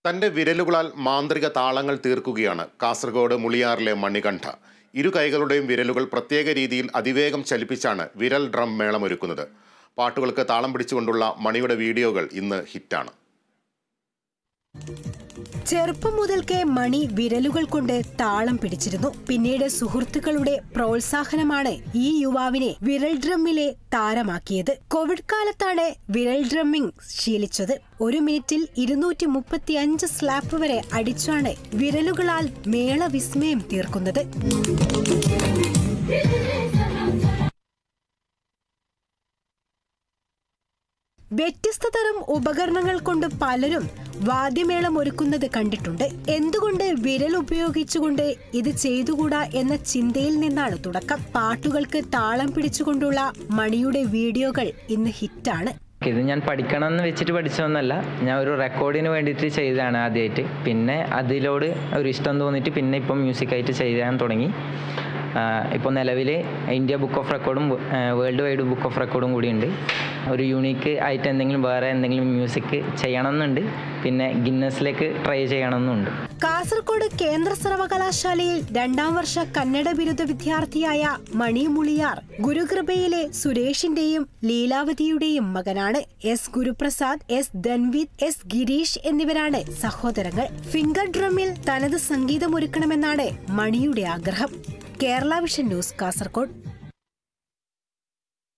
തന്റെ വിരലുകളാൽ മാന്ത്രിക താളങ്ങൾ തീർക്കുകയാണ് കാസർഗോഡ് മുളിയാറിലെ മണികണ്ഠ. ഇരു കൈകളുടെയും വിരലുകൾ പ്രത്യേക രീതിയിൽ അതിവേഗം ചലിപ്പിച്ചാണ് വിരൽ ഡ്രം മേളമൊരുക്കുന്നത്. പാട്ടുകൾക്ക് താളം പിടിച്ചുകൊണ്ടുള്ള മണിയുടെ വീഡിയോകൾ ഇന്ന് ഹിറ്റാണ്. ചെറുപ്പം മുതൽക്കേ മണി വിരലുകൾ കൊണ്ട് താളം പിടിച്ചിരുന്നു. പിന്നീട് സുഹൃത്തുക്കളുടെ പ്രോത്സാഹനമാണ് ഈ യുവാവിനെ വിരൽ ഡ്രമ്മിലെ താരമാക്കിയത്. കോവിഡ് കാലത്താണ് വിരൽ ഡ്രമ്മിംഗ് ശീലിച്ചത്. 1 മിനിറ്റിൽ 235 സ്ലാപ്പ് വരെ അടിച്ചാണ് വിരലുകളാൽ മേള വിസ്മയം തീർക്കുന്നത്. വ്യത്യസ്ത തരം ഉപകരണങ്ങൾ കൊണ്ട് പലരും വാദ്യമേളം ഒരുക്കുന്നത് കണ്ടിട്ടുണ്ട്. എന്തുകൊണ്ട് വിരൽ ഉപയോഗിച്ചുകൊണ്ട് ഇത് ചെയ്തുകൂടാ എന്ന ചിന്തയിൽ നിന്നാണ് തുടക്കം. പാട്ടുകൾക്ക് താളം പിടിച്ചുകൊണ്ടുള്ള മണിയുടെ വീഡിയോകൾ ഇന്ന് ഹിറ്റാണ്. ഇത് ഞാൻ പഠിക്കണമെന്ന് വെച്ചിട്ട് പഠിച്ചതൊന്നല്ല, ഞാൻ ഒരു റെക്കോർഡിന് വേണ്ടിയിട്ട് ചെയ്തതാണ് ആദ്യമായിട്ട്. പിന്നെ അതിലോട് ഒരു ഇഷ്ടം തോന്നിയിട്ട് പിന്നെ ഇപ്പം മ്യൂസിക്കായിട്ട് ചെയ്യാൻ തുടങ്ങി. ഇപ്പോൾ നിലവിൽ ഇന്ത്യ ബുക്ക് ഓഫ് റെക്കോർഡും വേൾഡ് വൈഡ് ബുക്ക് ഓഫ് റെക്കോർഡും കൂടിയുണ്ട്. ഒരു യൂണീക്ക് ആയിട്ട് വേറെ എന്തെങ്കിലും മ്യൂസിക് ചെയ്യണമെന്നുണ്ട്. പിന്നെ ഗിന്നസിലേക്ക് ട്രൈ ചെയ്യണമെന്നുണ്ട്. കാസർഗോഡ് കേന്ദ്ര സർവകലാശാലയിൽ 2ാം വർഷ കന്നഡ ബിരുദ വിദ്യാർത്ഥിയായ മണി മുളിയാർ ഗുരുകൃപയിലെ സുരേഷിന്റെയും ലീലാവതിയുടെയും മകനാണ്. S Guruprasad, S Dhanvith, S Girish എന്നിവരാണ് സഹോദരങ്ങൾ. ഫിംഗർ ഡ്രമ്മിൽ തനത് സംഗീതമൊരുക്കണമെന്നാണ് മണിയുടെ ആഗ്രഹം. Kerala vision news, Kasaragod.